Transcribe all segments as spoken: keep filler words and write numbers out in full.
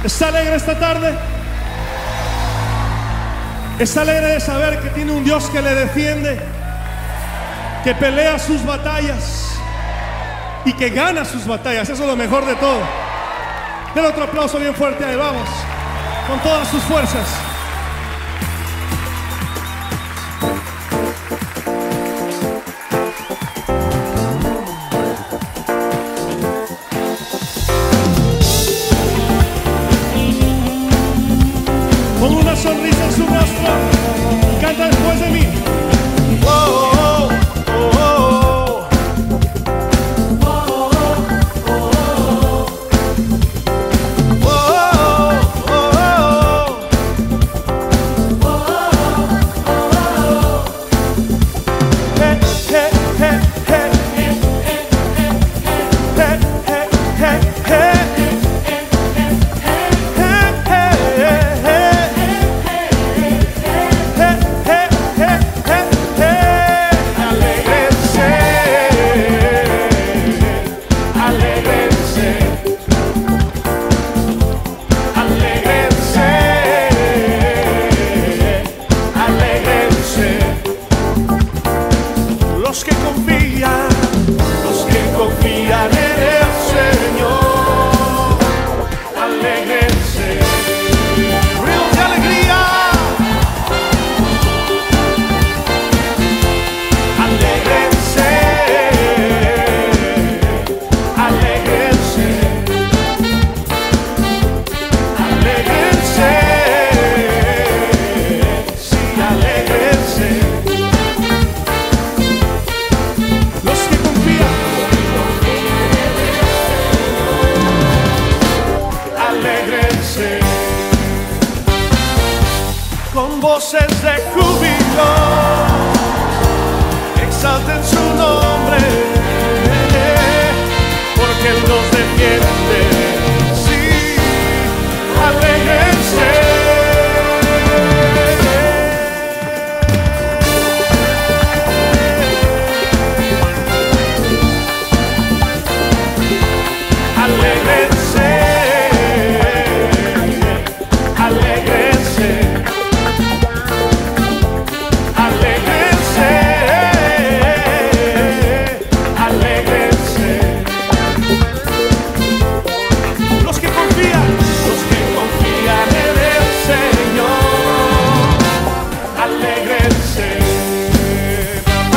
¿Está alegre esta tarde? ¿Está alegre de saber que tiene un Dios que le defiende, que pelea sus batallas y que gana sus batallas? Eso es lo mejor de todo. Den otro aplauso bien fuerte a él, vamos, con todas sus fuerzas. Con una sonrisa en su rostro, canta después de mí. Oh, oh, oh, oh. Los que confían, los que confían en el Señor, alégrense, ruidos de alegría, alégrense, alégrense, alégrense, sí, alégrense. Con voces de júbilo exalten su nombre, porque Él nos defiende. Sí, alégrense. Alégrense, alégrense.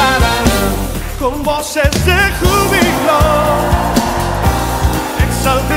Con voces de júbilo exalten